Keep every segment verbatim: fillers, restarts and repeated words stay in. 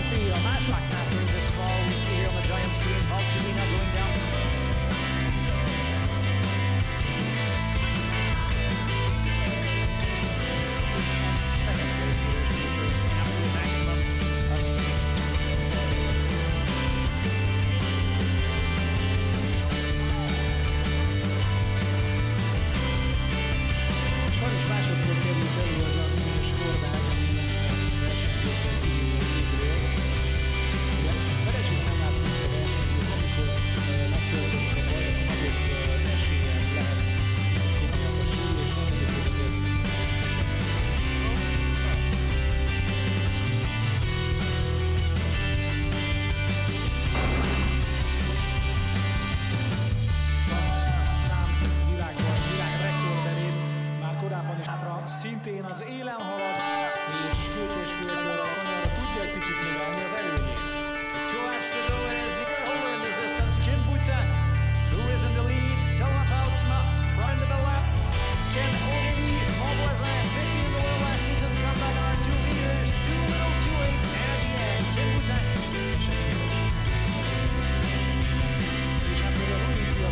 Murphy, a második after this fall, we see here on the Giants screen, Paul Chelina going down. Second place position in the race after a maximum of six. Sajnos másodszor került elő az a bizonyos kormány, ami versenyzőkkel kívülről. Szerencsére nem látunk a versenyzők, amikor megfordulunk a baj, akkor nagyobb esélyen lehet komolyabb a súly, és nem egyébként azért szintén az élen halad, és két és fél kanyarra tudja egy picit növelni az előnyét. Two laps to go as the hole in this distance. Kim Buta, who is in the lead, Selma Poutsma, front of the lap. Ken Ogilvy, Mobilizer, fifty in the world last season, come back on two leaders, too little, too late, and at the end, Kim Buta, és hát még az olimpia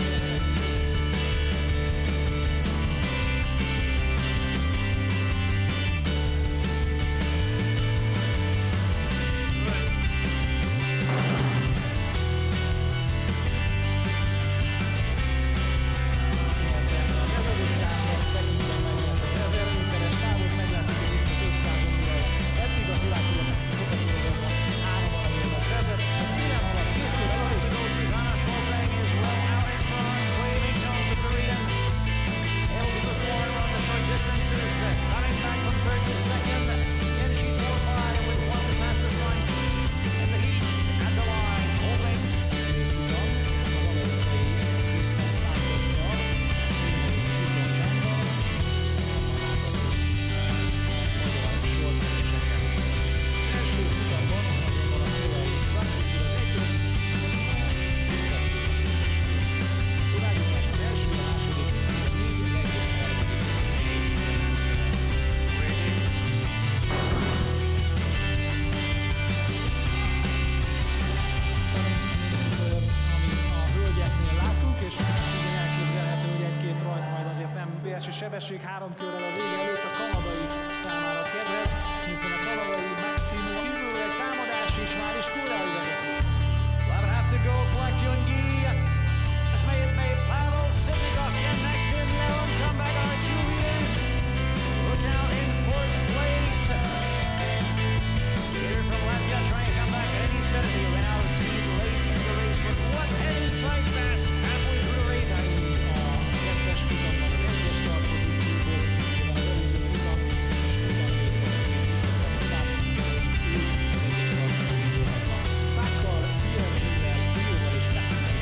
sebesség három körrel a vége előtt a kanadai számára kedvez, hiszen a kanadai Maximo kívül egy támadás és már is korai vezető. We'll have to go Black Yungi. As may it may, Pavel Sitnikov and Maxim Leon come back on two leaders. Look out in fourth place. Skater from Latvia trying to come back, and he's better. He ran out of speed late in the race, but what an inside pass halfway through the race. A kettes futamban az egyes start pozícióból, mivel az előző futam és futam között tovább viszont ő egyes start pozícióban van. Pákkal, Pierre Gilles, Bióval és Cassimer.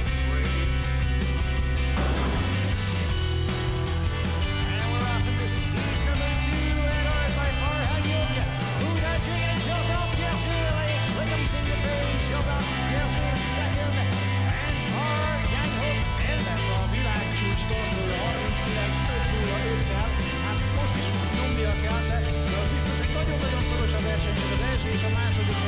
And we're off in this heat number two, and ours by Farhan Yoka. Huda Jigan, Jokov, Gershuli, Lickham's in the base, Jokov, Gershuli second, and Par, Yanghok, and that a világcsúcs tornója harminckilenc öt nulla öttel. Hát most is nyomnia kell, de az biztos, hogy nagyon-nagyon szoros a verseny, az első és a második